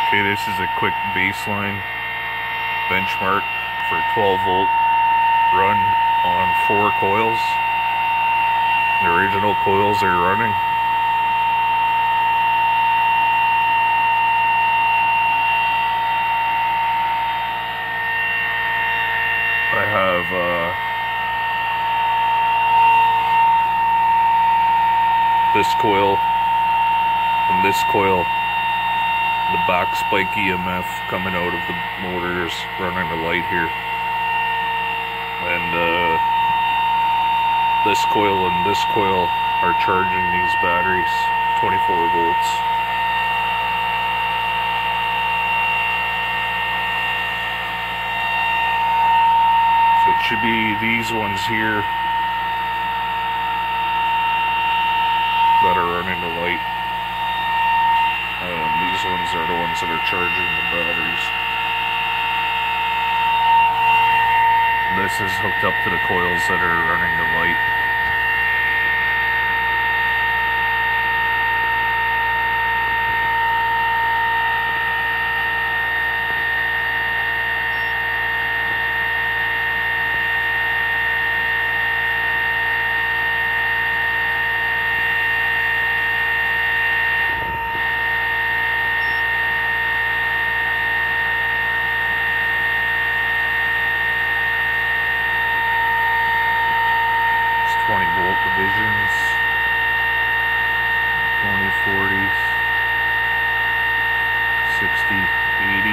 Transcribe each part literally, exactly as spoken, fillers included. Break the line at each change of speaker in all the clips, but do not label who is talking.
Okay, this is a quick baseline benchmark for twelve volt run on four coils. The original coils are running. I have uh, this coil and this coil. The back spike E M F coming out of the motors running the light here, and uh, this coil and this coil are charging these batteries twenty-four volts. So it should be these ones here that are running the light. Um, these ones are the ones that are charging the batteries. This is hooked up to the coils that are running the light. twenty volt divisions, twenty, forty, sixty, eighty.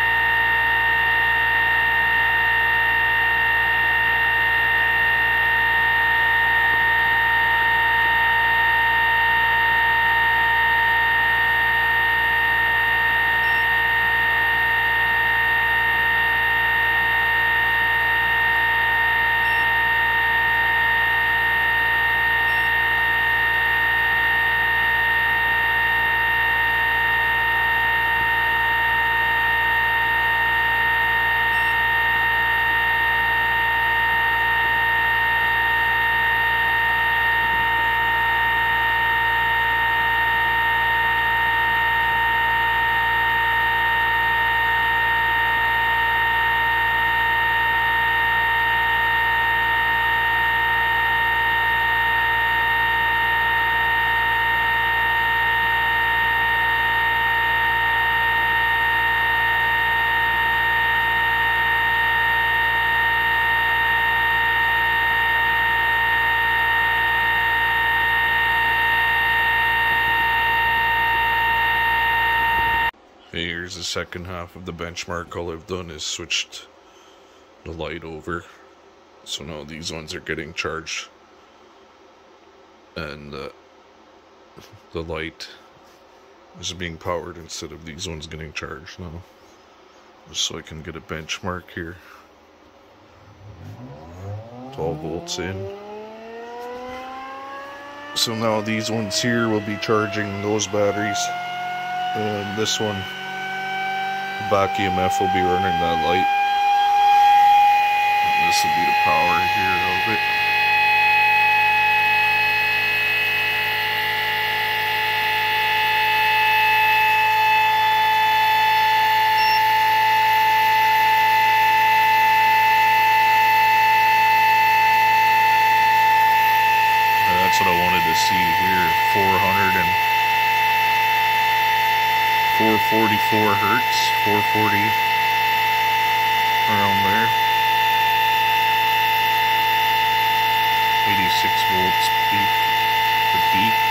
Here's the second half of the benchmark. All I've done is switched the light over, so now these ones are getting charged, and uh, the light is being powered instead of these ones getting charged now, just so I can get a benchmark here. twelve volts in. So now these ones here will be charging those batteries, and this one, back E M F, will be running that light. And this will be the power here of it. And that's what I wanted to see here. four hundred and four forty-four hertz, four forty, around there. eighty-six volts peak, the peak.